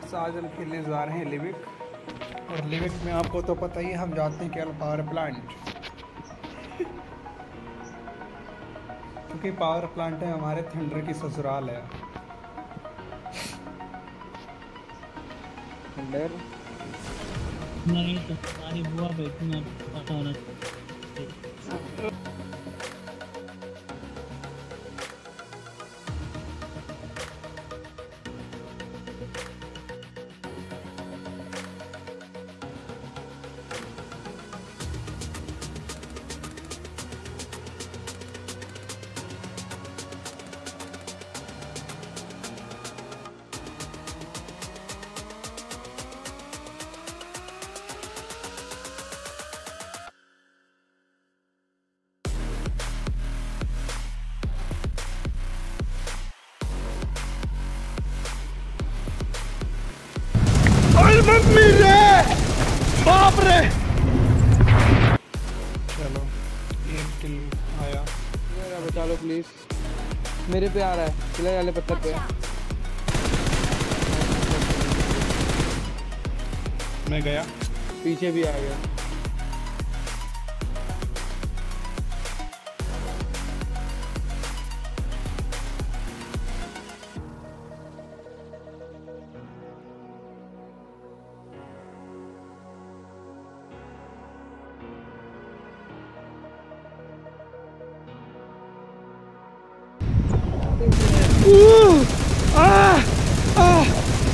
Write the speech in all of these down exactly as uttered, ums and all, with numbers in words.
Friends, आज हम खेलने जा रहे हैं लिविक। और लिविक में आपको तो पता ही है, हम जाते हैं केवल पावर प्लांट। क्योंकि पावर प्लांट है हमारे थंडर की ससुराल है। थंडर नहीं तो तुम्हारी बुआ बैठी ना पता होना चाहिए। मम्मी रे, बाप रे। चलो एक किल आया। मेरा बचा लो प्लीज, मेरे पे आ रहा है किलर वाले पत्थर पे। मैं गया, पीछे भी आ गया। आ, आ।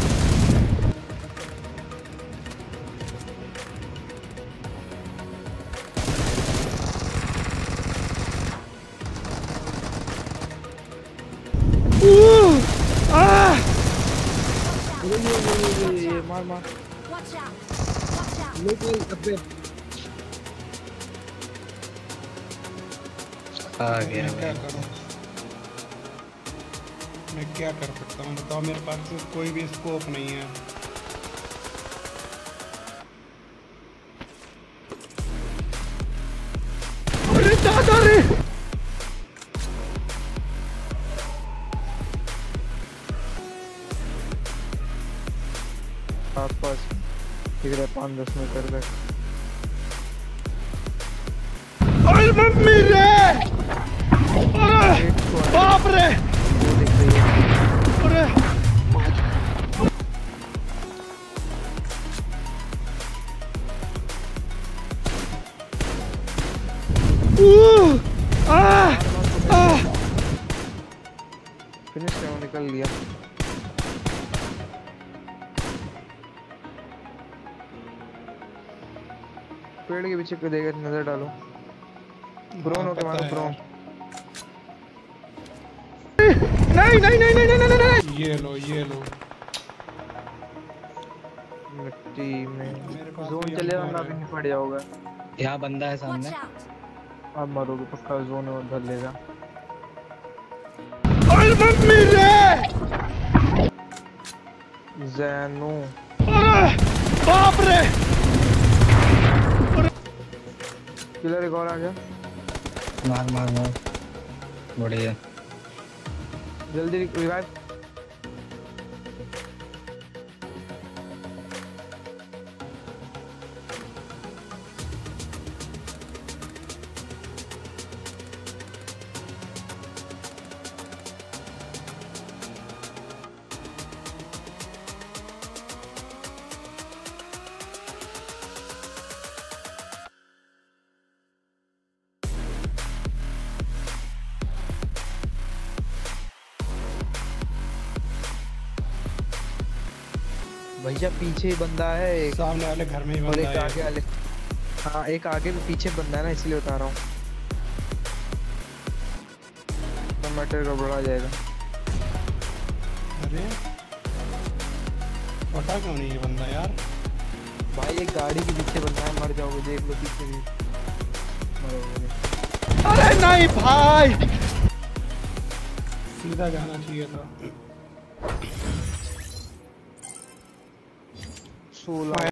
ये मार मार आ गया। मैं क्या करूं, मैं क्या कर सकता हूँ बताओ। मेरे पास कोई भी स्कोप नहीं है। अरे दादा रे, आस पास दिख रहा है पाँच दस मीटर तक। अरे मम्मी रे, अरे बाप रे, अरे आ, आ। फिनिश कर, निकल लिया। पेड़ के पीछे पे देगा, नजर डालो। ब्रोन हो के मारो, ब्रोन। नहीं नहीं नहीं नहीं नहीं नहीं नहीं। ये लो ये लो मिट्टी में पास जोन भी चलेगा अंदर ना, है। भी नहीं पड़ जाओगा। यहाँ बंदा है सामने। आप मरोगे पक्का, जोन उधर लेगा। अरे मम्मी रे, जैनू, अरे बाप रे, किलर एक और आ गया। मार मार मार, बढ़िया। जल्दी रिवाइव। भैया पीछे ही बंदा है एक, सामने वाले घर में ही और बंदा एक है। आगे वाले। हाँ एक आगे भी पीछे बंदा है ना, इसलिए बता रहा हूँ। टमाटर का बड़ा जाएगा। अरे पता क्यों नहीं ये बंदा यार। भाई एक गाड़ी के पीछे बंदा है, मर जाओगे, देख लो पीछे भी मरोगे। अरे नहीं भाई, सीधा जाना चाहिए था। सोलह